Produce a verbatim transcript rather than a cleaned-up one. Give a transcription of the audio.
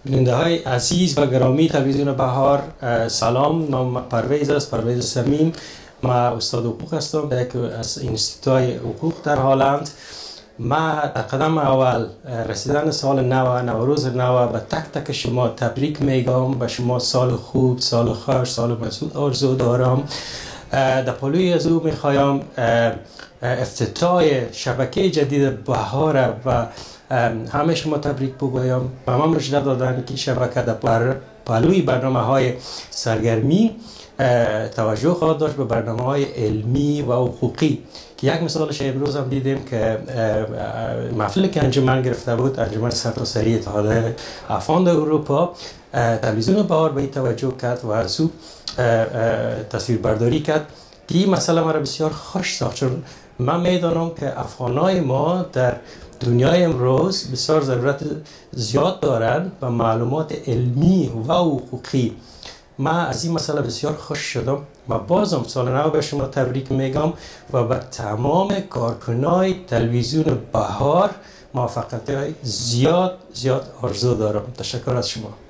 بیننده های عزیز و گرامی تلویزیون بهار، سلام. نام پرویز است، پرویز سمیم. ما استاد حقوق هستم یک از انستیتوهای حقوق در هلند. ما در قدم اول رسیدن سال نو، نوروز نو به تک تک شما تبریک میگم. به شما سال خوب، سال خوش، سال مسعود آرزو دارم. در پلوی از او میخوایم افتتاح شبکه جدید بهار و همه شما تبریک بگویم. به من مژده دادن که شبکه در پلوی برنامه های سرگرمی توجه خواهد داشت به برنامه های علمی و حقوقی که یک مثالش امروز هم دیدیم که محفلی که انجمن گرفته بود، انجمن سرتاسری اتحاد افغان اروپا، تلویزیون بهار به این توجه کرد و از او تصویر برداری کرد که این مسئله مرا بسیار خوش ساخت، چون من میدانم که افغانای ما در دنیای امروز بسیار ضرورت زیاد دارند و معلومات علمی و حقوقی. من از این مسئله بسیار خوش شدم و بازم سال نو به شما تبریک میگم و به تمام کارکنای تلویزیون بهار موفقیت زیاد زیاد آرزو دارم. تشکر از شما.